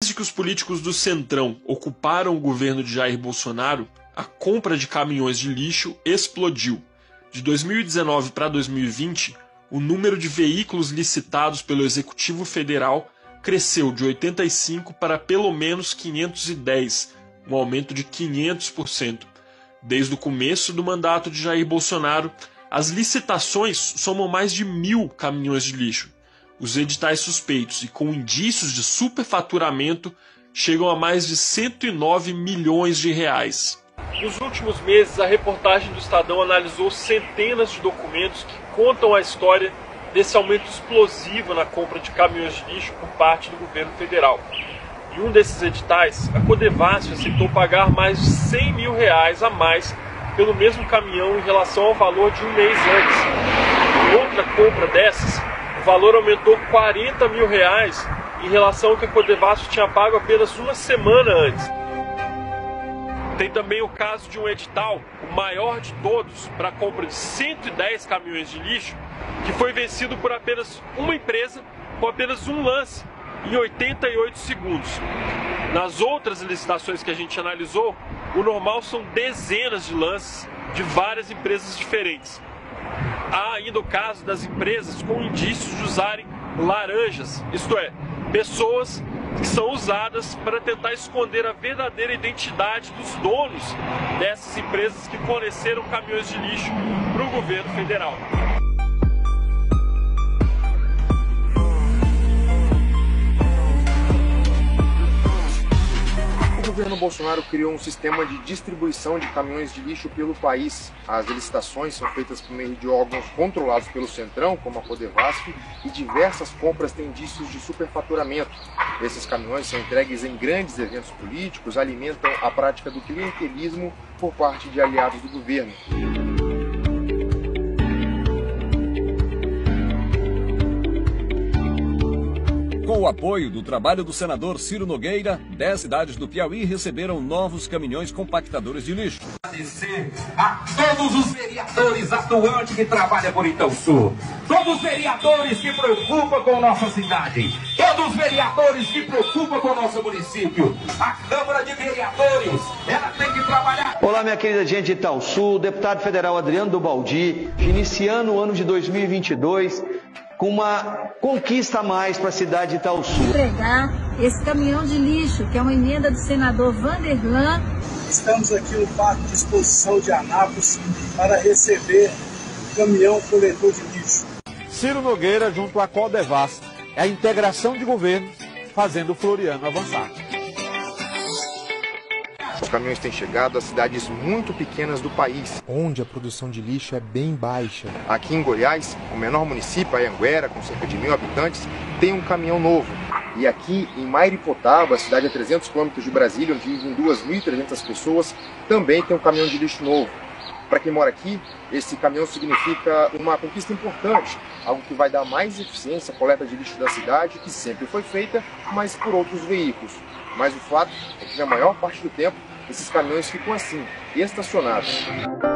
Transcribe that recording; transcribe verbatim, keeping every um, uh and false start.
Desde que os políticos do Centrão ocuparam o governo de Jair Bolsonaro, a compra de caminhões de lixo explodiu. De dois mil e dezenove para dois mil e vinte, o número de veículos licitados pelo Executivo Federal cresceu de oitenta e cinco para pelo menos quinhentos e dez, um aumento de quinhentos por cento. Desde o começo do mandato de Jair Bolsonaro, as licitações somam mais de mil caminhões de lixo. Os editais suspeitos e com indícios de superfaturamento chegam a mais de cento e nove milhões de reais. Nos últimos meses, a reportagem do Estadão analisou centenas de documentos que contam a história desse aumento explosivo na compra de caminhões de lixo por parte do governo federal. Em um desses editais, a Codevasf aceitou pagar mais de cem mil reais a mais pelo mesmo caminhão em relação ao valor de um mês antes. Em outra compra dessas, o valor aumentou quarenta mil reais em relação ao que a Codevasf tinha pago apenas uma semana antes. Tem também o caso de um edital, o maior de todos, para a compra de cento e dez caminhões de lixo, que foi vencido por apenas uma empresa com apenas um lance, em oitenta e oito segundos. Nas outras licitações que a gente analisou, o normal são dezenas de lances de várias empresas diferentes. Há ainda o caso das empresas com indícios de usarem laranjas, isto é, pessoas que são usadas para tentar esconder a verdadeira identidade dos donos dessas empresas que forneceram caminhões de lixo para o governo federal. O governo Bolsonaro criou um sistema de distribuição de caminhões de lixo pelo país. As licitações são feitas por meio de órgãos controlados pelo Centrão, como a Codevasf, e diversas compras têm indícios de superfaturamento. Esses caminhões são entregues em grandes eventos políticos, alimentam a prática do clientelismo por parte de aliados do governo. Com o apoio do trabalho do senador Ciro Nogueira, dez cidades do Piauí receberam novos caminhões compactadores de lixo. Agradecer a todos os vereadores atuantes que trabalham por Itaúsu, todos os vereadores que preocupam com nossa cidade, todos os vereadores que preocupam com o nosso município. A Câmara de Vereadores, ela tem que trabalhar. Olá, minha querida gente de Itaúsu, deputado federal Adriano Dobaldi, iniciando o ano de dois mil e vinte e dois com uma conquista a mais para a cidade de Itaúsu. Entregar esse caminhão de lixo, que é uma emenda do senador Vanderlan. Estamos aqui no Parque de Exposição de Anápolis para receber o caminhão coletor de lixo. Ciro Nogueira junto à Codevasf, é a integração de governos fazendo o Floriano avançar. Os caminhões têm chegado a cidades muito pequenas do país, onde a produção de lixo é bem baixa. Aqui em Goiás, o menor município, Anhanguera, com cerca de mil habitantes, tem um caminhão novo. E aqui em Mairipotaba, a cidade a trezentos quilômetros de Brasília, onde vivem duas mil e trezentas pessoas, também tem um caminhão de lixo novo. Para quem mora aqui, esse caminhão significa uma conquista importante, algo que vai dar mais eficiência à coleta de lixo da cidade, que sempre foi feita, mas por outros veículos. Mas o fato é que na maior parte do tempo, esses caminhões ficam assim, estacionados.